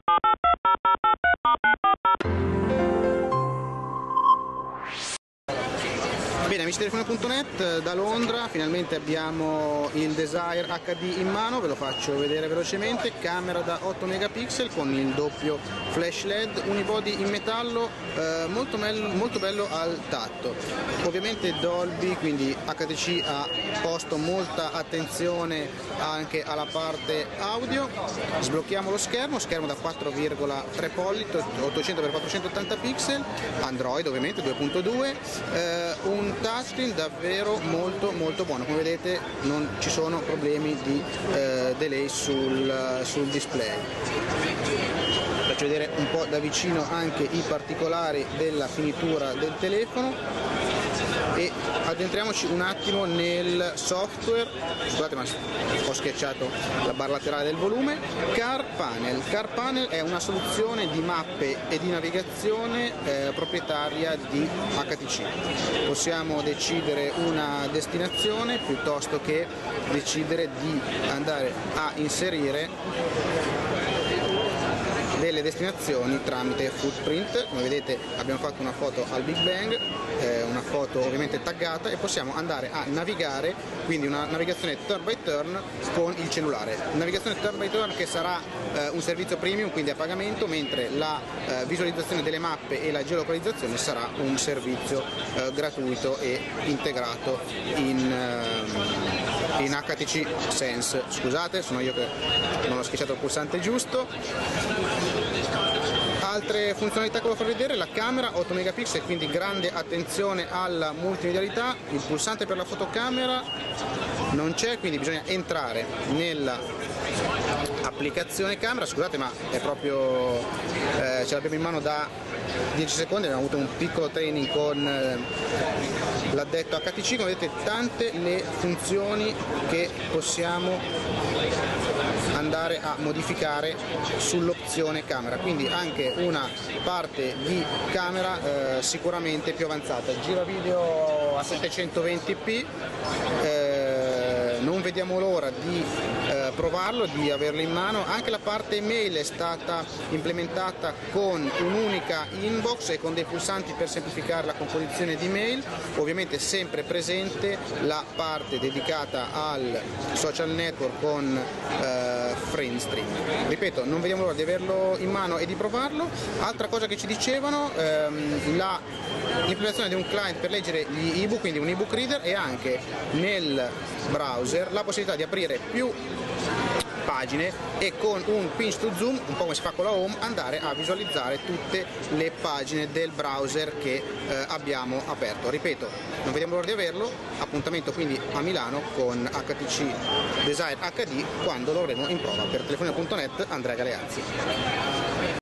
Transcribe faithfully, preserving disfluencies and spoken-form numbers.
Bene, amici di telefono punto net, da Londra finalmente abbiamo il Desire acca di in mano, ve lo faccio vedere velocemente. Camera da otto megapixel con il doppio flash led, unibody in metallo, eh, molto, molto bello al tatto. Ovviamente Dolby, quindi H D C ha posto molta attenzione anche alla parte audio. Sblocchiamo lo schermo, schermo da quattro virgola tre pollici, ottocento per quattrocentottanta pixel, Android ovviamente due punto due, eh, un touchscreen davvero molto molto buono, come vedete non ci sono problemi di eh, delay sul, sul display. Faccio vedere un po' da vicino anche i particolari della finitura del telefono e addentriamoci un attimo nel software. Scusate ma ho schiacciato la barra laterale del volume. Car Panel. Car Panel è una soluzione di mappe e di navigazione eh, proprietaria di H T C. Possiamo decidere una destinazione piuttosto che decidere di andare a inserire delle destinazioni tramite footprint. Come vedete abbiamo fatto una foto al Big Bang, eh, una foto ovviamente taggata, e possiamo andare a navigare, quindi una navigazione turn by turn con il cellulare. Navigazione turn by turn che sarà eh, un servizio premium, quindi a pagamento, mentre la eh, visualizzazione delle mappe e la geolocalizzazione sarà un servizio eh, gratuito e integrato in, eh, in H T C Sense. Scusate, sono io che non ho schiacciato il pulsante giusto. Altre funzionalità che voglio far vedere: la camera otto megapixel, quindi grande attenzione alla multimedialità. Il pulsante per la fotocamera non c'è, quindi bisogna entrare nella applicazione camera. Scusate ma è proprio eh, ce l'abbiamo in mano da dieci secondi, abbiamo avuto un piccolo training con eh, l'addetto H T C. Come vedete tante le funzioni che possiamo andare a modificare sull'opzione camera, quindi anche una parte di camera eh, sicuramente più avanzata. Gira video a settecentoventi p, eh, non vediamo l'ora di eh, provarlo, di averlo in mano. Anche la parte email è stata implementata con un'unica inbox e con dei pulsanti per semplificare la composizione di mail. Ovviamente sempre presente la parte dedicata al social network con eh, FriendStream. Ripeto, non vediamo l'ora di averlo in mano e di provarlo. Altra cosa che ci dicevano, ehm, la l'implementazione di un client per leggere gli ebook, quindi un ebook reader, e anche nel browser la possibilità di aprire più pagine e con un pinch to zoom, un po' come si fa con la home, andare a visualizzare tutte le pagine del browser che eh, abbiamo aperto. Ripeto, non vediamo l'ora di averlo. Appuntamento quindi a Milano con H T C Desire acca di quando lo avremo in prova. Per telefonia punto net, Andrea Galeazzi.